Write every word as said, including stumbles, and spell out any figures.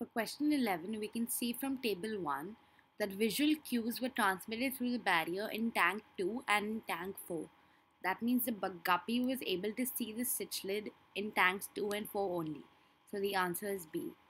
For question eleven, we can see from table one that visual cues were transmitted through the barrier in tank two and in tank four. That means the guppy was able to see the cichlid in tanks two and four only. So the answer is B.